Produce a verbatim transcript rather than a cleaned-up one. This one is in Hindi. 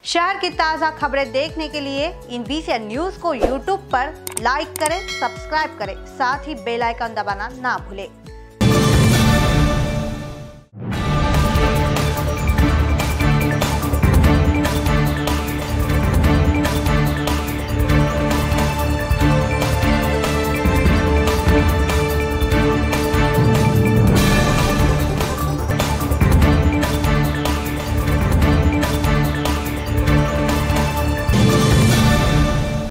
शहर की ताज़ा खबरें देखने के लिए इन वीसीएन न्यूज़ को यूट्यूब पर लाइक करें, सब्सक्राइब करें, साथ ही बेल आइकन दबाना ना भूलें।